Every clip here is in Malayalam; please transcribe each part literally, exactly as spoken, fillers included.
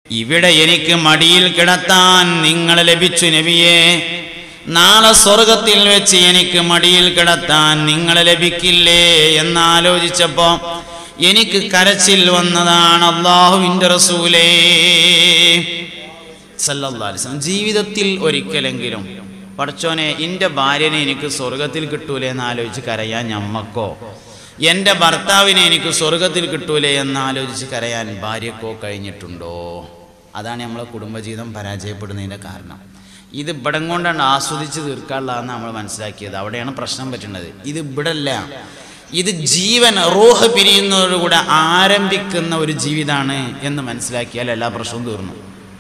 ഇവിടെ എനിക്ക് മടിയിൽ കിടത്താൻ നിങ്ങൾ ലഭിച്ചു നബിയേ, നാളെ സ്വർഗത്തിൽ വെച്ച് എനിക്ക് മടിയിൽ കിടത്താൻ നിങ്ങൾ ലഭിക്കില്ലേ എന്നാലോചിച്ചപ്പോ എനിക്ക് കരച്ചിൽ വന്നതാണ്. അല്ലാഹുവിൻ്റെ റസൂലേ സല്ലല്ലാഹു അലൈഹി വസല്ലം ജീവിതത്തിൽ ഒരിക്കലെങ്കിലും പടച്ചോനെ എൻ്റെ ഭാര്യനെ എനിക്ക് സ്വർഗത്തിൽ കിട്ടൂലേ എന്നാലോചിച്ച് കരയാൻ ഞമ്മക്കോ, എൻ്റെ ഭർത്താവിനെ എനിക്ക് സ്വർഗത്തിൽ കിട്ടൂലേ എന്നാലോചിച്ച് കരയാൻ ഭാര്യക്കോ കഴിഞ്ഞിട്ടുണ്ടോ? അതാണ് നമ്മളെ കുടുംബജീവിതം പരാജയപ്പെടുന്നതിൻ്റെ കാരണം. ഇത് ഇവിടം കൊണ്ടാണ് ആസ്വദിച്ച് തീർക്കാനുള്ളതെന്ന് നമ്മൾ മനസ്സിലാക്കിയത്. അവിടെയാണ് പ്രശ്നം പറ്റുന്നത്. ഇത് ഇവിടല്ല, ഇത് ജീവൻ റൂഹ് പിരിയുന്നതോടുകൂടെ ആരംഭിക്കുന്ന ഒരു ജീവിതമാണ് എന്ന് മനസ്സിലാക്കിയാൽ എല്ലാ പ്രശ്നവും തീർന്നു.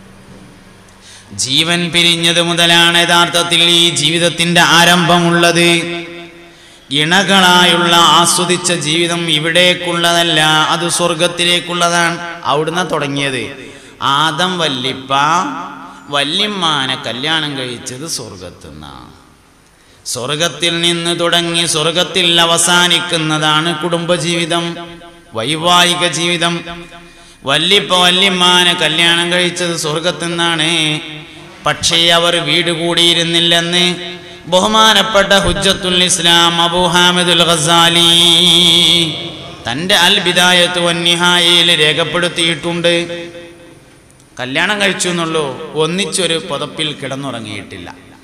ജീവൻ പിരിഞ്ഞത് മുതലാണ് യഥാർത്ഥത്തിൽ ഈ ജീവിതത്തിൻ്റെ ആരംഭമുള്ളത്. ഇണകളായുള്ള ആസ്വദിച്ച ജീവിതം ഇവിടേക്കുള്ളതല്ല, അത് സ്വർഗത്തിലേക്കുള്ളതാണ്. അവിടുന്ന് തുടങ്ങിയത്. ആദം വല്ലിപ്പ വല്യമ്മാനെ കല്യാണം കഴിച്ചത് സ്വർഗത്തുനിന്നാണ്. സ്വർഗത്തിൽ നിന്ന് തുടങ്ങി സ്വർഗത്തിൽ അവസാനിക്കുന്നതാണ് കുടുംബജീവിതം, വൈവാഹിക ജീവിതം. വല്ലിപ്പ വല്യമ്മാനെ കല്യാണം കഴിച്ചത് സ്വർഗത്തിൽ നിന്നാണ്. പക്ഷേ അവർ വീട് കൂടിയിരുന്നില്ലെന്ന് ബഹുമാനപ്പെട്ട ഹുജ്ജത്തുൽ ഇസ്ലാം അബൂ ഹാമിദുൽ ഗസാലി തൻ്റെ അൽ ബിദായത്ത് വന്നിഹായയിൽ രേഖപ്പെടുത്തിയിട്ടുണ്ട്. കല്യാണം കഴിച്ചു എന്നുള്ളൂ, ഒന്നിച്ചൊരു പുതപ്പിൽ കിടന്നുറങ്ങിയിട്ടില്ല.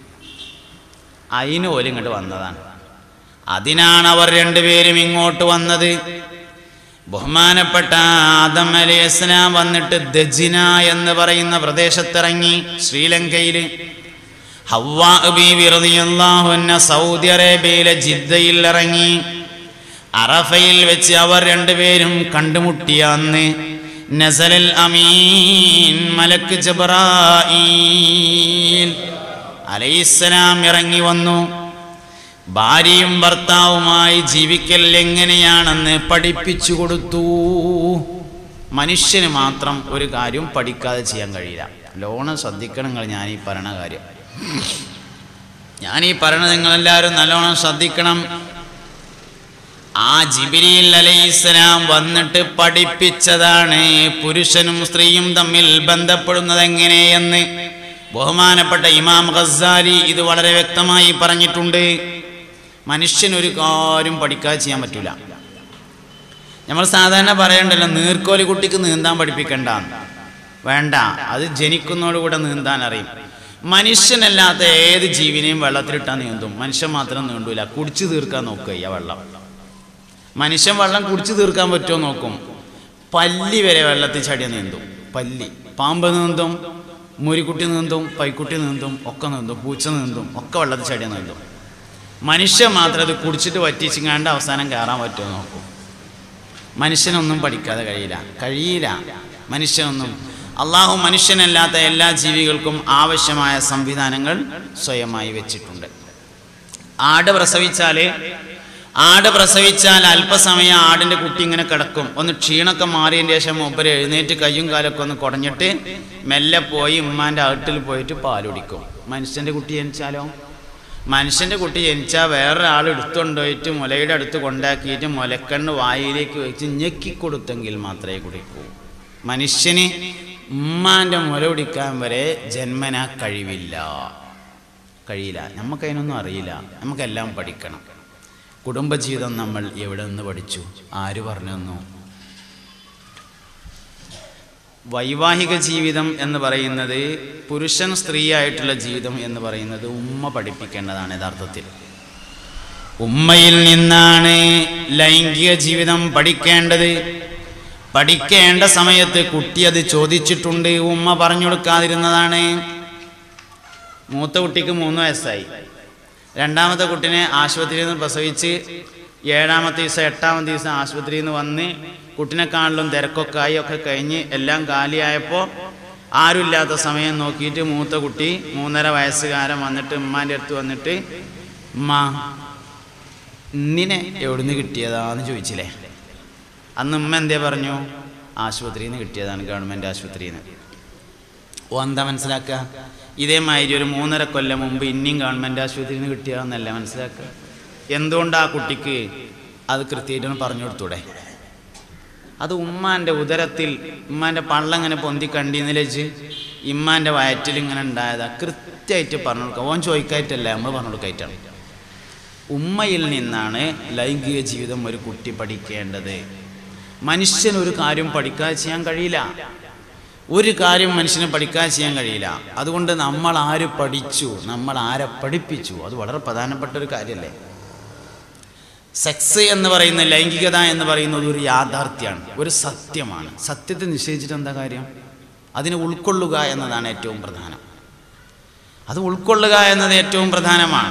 അതിന് പോലും ഇങ്ങോട്ട് വന്നതാണ്. അതിനാണ് അവർ രണ്ടുപേരും ഇങ്ങോട്ട് വന്നത്. ബഹുമാനപ്പെട്ട ആദം അലൈഹിസ്സലാം വന്നിട്ട് ദജിന എന്ന് പറയുന്ന പ്രദേശത്തിറങ്ങി ശ്രീലങ്കയിൽ. ഹവ്വാ ബീവി റളിയല്ലാഹു അൻഹ സൗദി അറേബ്യയിലെ ജിദ്ദയിൽ ഇറങ്ങി. അറഫയിൽ വെച്ച് അവർ രണ്ടുപേരും കണ്ടുമുട്ടിയ അന്ന് നസലൽ അമീൻ മലക്ക് ജിബ്രായീൽ അലൈഹിസ്സലാം ഇറങ്ങി വന്നു. ഭാര്യയും ഭർത്താവുമായി ജീവിക്കൽ എങ്ങനെയാണെന്ന് പഠിപ്പിച്ചു കൊടുത്തു. മനുഷ്യന് മാത്രം ഒരു കാര്യം പഠിക്കാതെ ചെയ്യാൻ കഴിയില്ല. ലോണ് ശ്രദ്ധിക്കണം നിങ്ങൾ. ഞാനീ പറയണ കാര്യം ഞാനീ പറയണത് നിങ്ങളെല്ലാവരും നല്ലോണം ശ്രദ്ധിക്കണം. ആ ജിബ്രീൽ അലൈഹിസ്സലാം വന്നിട്ട് പഠിപ്പിച്ചതാണ് പുരുഷനും സ്ത്രീയും തമ്മിൽ ബന്ധപ്പെടുന്നത് എങ്ങനെയെന്ന്. ബഹുമാനപ്പെട്ട ഇമാം ഗസാലി ഇത് വളരെ വ്യക്തമായി പറഞ്ഞിട്ടുണ്ട്. മനുഷ്യനൊരു കാര്യം പഠിക്കാതെ ചെയ്യാൻ പറ്റൂല. നമ്മൾ സാധാരണ പറയണ്ടല്ലോ, നീർക്കോലി കുട്ടിക്ക് നീന്താൻ പഠിപ്പിക്കണ്ട. വേണ്ട, അത് ജനിക്കുന്നതോടുകൂടെ നീന്താൻ അറിയും. മനുഷ്യനല്ലാത്ത ഏത് ജീവിനെയും വെള്ളത്തിലിട്ടാൽ നീന്തും, മനുഷ്യൻ മാത്രം നീണ്ടൂല. കുടിച്ചു തീർക്കാൻ നോക്കുക ഈ വെള്ളം. മനുഷ്യൻ വെള്ളം കുടിച്ചു തീർക്കാൻ പറ്റുമോ നോക്കും. പല്ലി വരെ വെള്ളത്തിൽ ചടിയ നീന്തും. പല്ലി, പാമ്പ് നീന്തും, മുരിക്കുട്ടി നീന്തും, പൈക്കുട്ടി നീന്തും, ഒക്കെ നീന്തും, പൂച്ച നീന്തും, ഒക്കെ വെള്ളത്തിൽ ചടിയ നീന്തും. മനുഷ്യൻ മാത്രം അത് കുടിച്ചിട്ട് വറ്റിച്ചിങ്ങാണ്ട് അവസാനം കയറാൻ പറ്റുമോ നോക്കും. മനുഷ്യനൊന്നും പഠിക്കാതെ കഴിയില്ല കഴിയില്ല മനുഷ്യനൊന്നും. അള്ളാഹു മനുഷ്യനല്ലാത്ത എല്ലാ ജീവികൾക്കും ആവശ്യമായ സംവിധാനങ്ങൾ സ്വയമായി വെച്ചിട്ടുണ്ട്. ആട് പ്രസവിച്ചാൽ ആട് പ്രസവിച്ചാൽ അല്പസമയം ആടിൻ്റെ കുട്ടി ഇങ്ങനെ കിടക്കും. ഒന്ന് ക്ഷീണമൊക്കെ മാറിയതിന് ശേഷം മൂപ്പര് എഴുന്നേറ്റ് കയ്യും കാലൊക്കെ ഒന്ന് കുടഞ്ഞിട്ട് മെല്ലെ പോയി ഉമ്മാൻ്റെ അകട്ടിൽ പോയിട്ട് പാലുടിക്കും. മനുഷ്യൻ്റെ കുട്ടി ജനിച്ചാലോ? മനുഷ്യൻ്റെ കുട്ടി ജനിച്ചാൽ വേറൊരാൾ എടുത്തുകൊണ്ടുപോയിട്ട് മുലയുടെ അടുത്ത് കൊണ്ടാക്കിയിട്ട് മുലക്കണ്ണ് വായിലേക്ക് വെച്ച് ഞെക്കിക്കൊടുത്തെങ്കിൽ മാത്രമേ കുടിക്കൂ. മനുഷ്യന് ഉമ്മാൻ്റെ മുല കുടിക്കാൻ വരെ ജന്മനാ കഴിവില്ല കഴിയില്ല നമുക്കതിനൊന്നും അറിയില്ല. നമുക്കെല്ലാം പഠിക്കണം. കുടുംബജീവിതം നമ്മൾ എവിടെ നിന്ന് പഠിച്ചു? ആര് പറഞ്ഞു തന്നു? വൈവാഹിക ജീവിതം എന്ന് പറയുന്നത്, പുരുഷൻ സ്ത്രീയായിട്ടുള്ള ജീവിതം എന്ന് പറയുന്നത് ഉമ്മ പഠിപ്പിക്കേണ്ടതാണ്. യഥാർത്ഥത്തിൽ ഉമ്മയിൽ നിന്നാണ് ലൈംഗിക ജീവിതം പഠിക്കേണ്ടത്. പഠിക്കേണ്ട സമയത്ത് കുട്ടി അത് ചോദിച്ചിട്ടുണ്ട്, ഉമ്മ പറഞ്ഞു കൊടുക്കാതിരുന്നതാണ്. മൂത്ത കുട്ടിക്ക് മൂന്ന് വയസ്സായി. രണ്ടാമത്തെ കുട്ടിനെ ആശുപത്രിയിൽ നിന്ന് പ്രസവിച്ച് ഏഴാമത്തെ ദിവസം എട്ടാമത്തെ ദിവസം ആശുപത്രിയിൽ നിന്ന് വന്ന് കുട്ടിനെ കാണലും തിരക്കൊക്കെ ആയി ഒക്കെ കഴിഞ്ഞ് എല്ലാം കാലിയായപ്പോൾ ആരുമില്ലാത്ത സമയം നോക്കിയിട്ട് മൂത്ത കുട്ടി മൂന്നര വയസ്സുകാരൻ വന്നിട്ട് ഉമ്മാൻ്റെ അടുത്ത് വന്നിട്ട്, ഉമ്മ ഇന്നിനെ എവിടുന്ന് കിട്ടിയതാന്ന് ചോദിച്ചില്ലേ? അന്ന് ഉമ്മ എന്തേ പറഞ്ഞു? ആശുപത്രിയിൽ നിന്ന് കിട്ടിയതാണ്, ഗവൺമെൻറ് ആശുപത്രിയിൽ നിന്ന്. ഓ എന്താ മനസ്സിലാക്കുക? ഇതേമാതിരി ഒരു മൂന്നര കൊല്ലം മുമ്പ് ഇനിയും ഗവൺമെൻറ് ആശുപത്രിയിൽ നിന്ന് കിട്ടിയതെന്നല്ല മനസ്സിലാക്കുക. എന്തുകൊണ്ട് ആ കുട്ടിക്ക് അത് കൃത്യമായിട്ടൊന്ന് പറഞ്ഞു കൊടുത്തൂടെ? അത് ഉമ്മാൻ്റെ ഉദരത്തിൽ ഉമ്മാൻ്റെ പള്ളങ്ങനെ പൊന്തി കണ്ടിന്നില്ല വെച്ച് ഇമ്മാൻ്റെ വയറ്റിൽ ഇങ്ങനെ ഉണ്ടായതാ കൃത്യമായിട്ട് പറഞ്ഞു കൊടുക്കുക. ഓൻ ചോദിക്കായിട്ടല്ല, നമ്മൾ പറഞ്ഞു കൊടുക്കായിട്ടാണ്. ഉമ്മയിൽ നിന്നാണ് ലൈംഗിക ജീവിതം ഒരു കുട്ടി പഠിക്കേണ്ടത്. മനുഷ്യൻ ഒരു കാര്യം പഠിക്കാതെ ചെയ്യാൻ കഴിയില്ല. ഒരു കാര്യം മനുഷ്യന് പഠിക്കാതെ ചെയ്യാൻ കഴിയില്ല. അതുകൊണ്ട് നമ്മൾ ആര് പഠിച്ചു, നമ്മൾ ആരെ പഠിപ്പിച്ചു, അത് വളരെ പ്രധാനപ്പെട്ട ഒരു കാര്യമല്ലേ. സെക്സ് എന്ന് പറയുന്ന, ലൈംഗികത എന്ന് പറയുന്നത് ഒരു യാഥാർത്ഥ്യമാണ്, ഒരു സത്യമാണ്. സത്യത്തെ നിശ്ചയിച്ചിട്ട് എന്താ കാര്യം? അതിനെ ഉൾക്കൊള്ളുക എന്നതാണ് ഏറ്റവും പ്രധാനം. അത് ഉൾക്കൊള്ളുക എന്നത് ഏറ്റവും പ്രധാനമാണ്.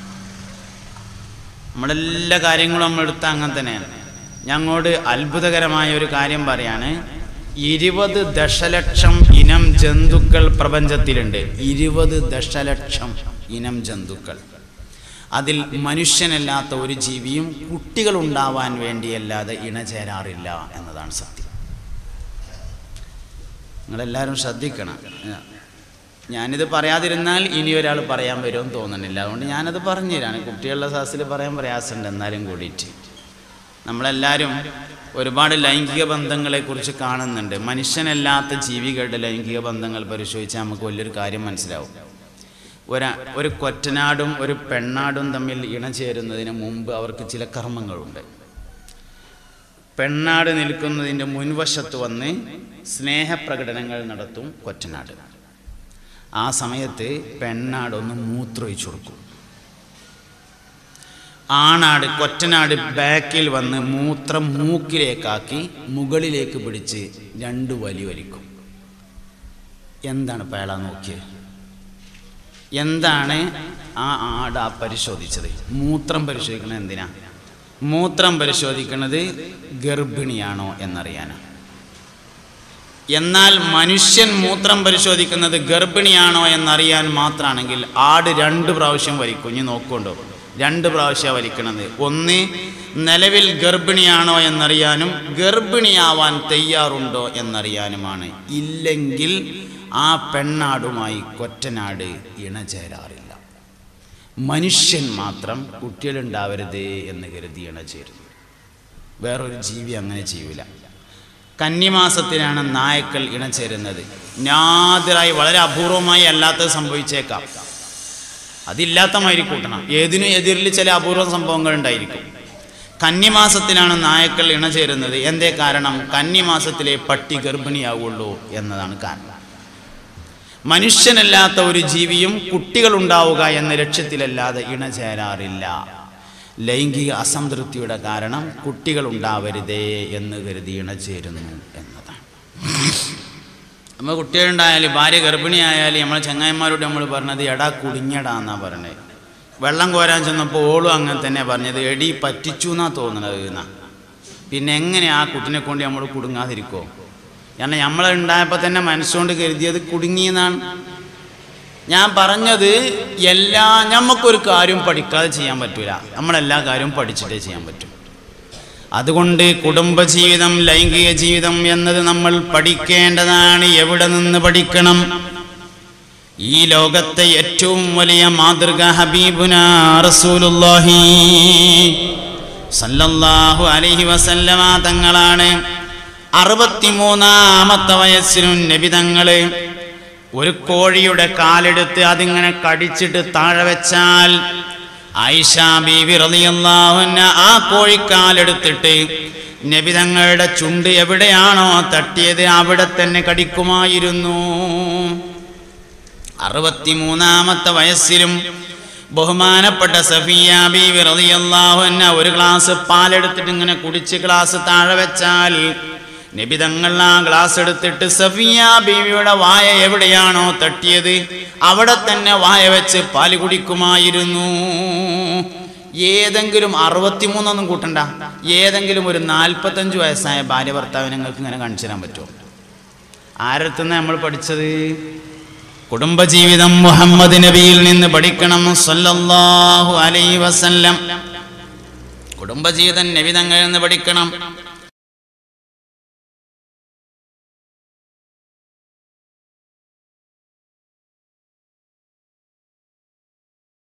നമ്മളെല്ലാ കാര്യങ്ങളും നമ്മളെടുത്താൽ അങ്ങനെ തന്നെയാണ്. ഞങ്ങളോട് അത്ഭുതകരമായ ഒരു കാര്യം പറയാണ്. ഇരുപത് ദശലക്ഷം ഇനം ജന്തുക്കൾ പ്രപഞ്ചത്തിലുണ്ട്. ഇരുപത് ദശലക്ഷം ഇനം ജന്തുക്കൾ. അതിൽ മനുഷ്യനല്ലാത്ത ഒരു ജീവിയും കുട്ടികൾ ഉണ്ടാവാൻ വേണ്ടിയല്ലാതെ ഇണചേരാറില്ല എന്നതാണ് സത്യം. നിങ്ങളെല്ലാവരും ശ്രദ്ധിക്കണം. ഞാനിത് പറയാതിരുന്നാൽ ഇനി ഒരാൾ പറയാൻ വരുമെന്ന് തോന്നുന്നില്ല. അതുകൊണ്ട് ഞാനത് പറഞ്ഞുതരാണ്. കുട്ടികളുടെ സാഹസിൽ പറയാൻ പ്രയാസമുണ്ട്. എന്നാലും കൂടിയിട്ട് നമ്മളെല്ലാവരും ഒരുപാട് ലൈംഗിക ബന്ധങ്ങളെക്കുറിച്ച് കാണുന്നുണ്ട്. മനുഷ്യനല്ലാത്ത ജീവികളുടെ ലൈംഗിക ബന്ധങ്ങൾ പരിശോധിച്ചാൽ നമുക്ക് വലിയൊരു കാര്യം മനസ്സിലാവും. ഒരു ഒരു കൊറ്റനാടും ഒരു പെണ്ണാടും തമ്മിൽ ഇണചേരുന്നതിന് മുമ്പ് അവർക്ക് ചില കർമ്മങ്ങളുണ്ട്. പെണ്ണാട് നിൽക്കുന്നതിൻ്റെ മുൻവശത്ത് വന്ന് സ്നേഹപ്രകടനങ്ങൾ നടത്തും കൊറ്റനാട്. ആ സമയത്ത് പെണ്ണാടൊന്ന് മൂത്രമൊഴിച്ചു കൊടുക്കും. ആണാട് കൊറ്റനാട് ബാക്കിൽ വന്ന് മൂത്രം മൂക്കിലേക്കാക്കി മുകളിലേക്ക് പിടിച്ച് രണ്ട് വലി വലിക്കും. എന്താണ് പേള നോക്കിയത്? എന്താണ് ആ ആട് ആ പരിശോധിച്ചത്? മൂത്രം പരിശോധിക്കുന്നത് എന്തിനാ? മൂത്രം പരിശോധിക്കുന്നത് ഗർഭിണിയാണോ എന്നറിയാനാണ്. എന്നാൽ മനുഷ്യൻ മൂത്രം പരിശോധിക്കുന്നത് ഗർഭിണിയാണോ എന്നറിയാൻ മാത്രമാണെങ്കിൽ ആട് രണ്ട് പ്രാവശ്യം വലിക്കും. ഇനി നോക്കുകൊണ്ടോ, രണ്ട് പ്രാവശ്യം വലിക്കണത്. ഒന്ന്, നിലവിൽ ഗർഭിണിയാണോ എന്നറിയാനും ഗർഭിണിയാവാൻ തയ്യാറുണ്ടോ എന്നറിയാനുമാണ്. ഇല്ലെങ്കിൽ ആ പെണ്ണാടുമായി കൊറ്റനാട് ഇണചേരാറില്ല. മനുഷ്യൻ മാത്രം കുട്ടികളുണ്ടാവരുത് എന്ന് കരുതി ഇണചേരുന്നു. വേറൊരു ജീവി അങ്ങനെ ചെയ്യൂല. കന്നിമാസത്തിലാണ് നായ്ക്കൾ ഇണചേരുന്നത്. നാദിറായി, വളരെ അപൂർവമായി അല്ലാത്തത് സംഭവിച്ചേക്കാം. അതില്ലാത്ത മാതിരി കൂട്ടണം. ഏതിനും എതിരിൽ ചില അപൂർവ സംഭവങ്ങൾ ഉണ്ടായിരിക്കും. കന്നിമാസത്തിലാണ് നായ്ക്കൾ ഇണചേരുന്നത്. എന്തേ കാരണം? കന്നിമാസത്തിലെ പട്ടി ഗർഭിണിയാവുള്ളൂ എന്നതാണ് കാരണം. മനുഷ്യനല്ലാത്ത ഒരു ജീവിയും കുട്ടികൾ ഉണ്ടാവുക എന്ന ലക്ഷ്യത്തിലല്ലാതെ ഇണചേരാറില്ല. ലൈംഗിക അസംതൃപ്തിയുടെ കാരണം കുട്ടികൾ ഉണ്ടാവരുതേ എന്ന് കരുതി ഇണചേരുന്നു എന്നതാണ്. നമ്മൾ കുട്ടികളുണ്ടായാലും ഭാര്യ ഗർഭിണിയായാലും നമ്മളെ ചങ്ങായിമാരോട് നമ്മൾ പറഞ്ഞത് എടാ കുടുങ്ങിയടാ എന്നാ പറഞ്ഞത്. വെള്ളം കോരാൻ ചെന്നപ്പോൾ ഓളും അങ്ങനെ തന്നെ പറഞ്ഞത് എടി പറ്റിച്ചു എന്നാ തോന്നണത് എന്നാ. പിന്നെ എങ്ങനെ ആ കുട്ടിനെ കൊണ്ട് നമ്മൾ കുടുങ്ങാതിരിക്കോ? കാരണം നമ്മളുണ്ടായപ്പോൾ തന്നെ മനസ്സുകൊണ്ട് കരുതിയത് കുടുങ്ങിയെന്നാണ്. ഞാൻ പറഞ്ഞത് എല്ലാ നമുക്കൊരു കാര്യം പഠിക്കാതെ ചെയ്യാൻ പറ്റൂല. നമ്മളെല്ലാ കാര്യവും പഠിച്ചിട്ടേ ചെയ്യാൻ പറ്റും. അതുകൊണ്ട് കുടുംബജീവിതം, ലൈംഗിക ജീവിതം എന്നത് നമ്മൾ പഠിക്കേണ്ടതാണ്. എവിടെ നിന്ന് പഠിക്കണം? ഈ ലോകത്തെ ഏറ്റവും വലിയ മാതൃക ഹബീബുനാ റസൂലുള്ളാഹി സല്ലല്ലാഹു അലൈഹി വസല്ലമ തങ്ങളാണ്. അറുപത്തിമൂന്നാമത്തെ വയസ്സിലും നബി തങ്ങള് ഒരു കോഴിയുടെ കാലെടുത്ത് അതിങ്ങനെ കടിച്ചിട്ട് താഴെ വെച്ചാൽ ആയിഷ ബീവി റളിയല്ലാഹു അൻഹ ആ കോഴിക്കാലെടുത്തിട്ട് നബി തങ്ങളുടെ ചുണ്ട് എവിടെയാണോ തട്ടിയത് അവിടെ തന്നെ കടിക്കുമായിരുന്നു. അറുപത്തിമൂന്നാമത്തെ വയസ്സിലും ബഹുമാനപ്പെട്ട സഫിയ ബീവി റളിയല്ലാഹു അൻഹ ഒരു ഗ്ലാസ് പാലെടുത്തിട്ട് ഇങ്ങനെ കുടിച്ച് ഗ്ലാസ് താഴെ വെച്ചാൽ നബി തങ്ങൾ ആ ഗ്ലാസ് എടുത്തിട്ട് സഫിയ ബീവിയുടെ വായ എവിടെയാണോ തട്ടിയത് അവിടെ തന്നെ വായ വെച്ച് പാല് കുടിക്കുമായിരുന്നു. ഏതെങ്കിലും അറുപത്തിമൂന്നൊന്നും കൂട്ടണ്ട, ഏതെങ്കിലും ഒരു നാൽപ്പത്തഞ്ച് വയസ്സായ ഭാര്യ ഭർത്താവിനെ നിങ്ങൾക്ക് ഇങ്ങനെ കാണിച്ചു തരാൻ പറ്റുമോ? ആരടുത്തുനിന്ന് നമ്മൾ പഠിച്ചത്? കുടുംബജീവിതം മുഹമ്മദ് നബിയിൽ നിന്ന് പഠിക്കണം സല്ലല്ലാഹു അലൈഹി വസല്ലം. കുടുംബജീവിതം നബി തങ്ങളിൽ നിന്ന് പഠിക്കണം.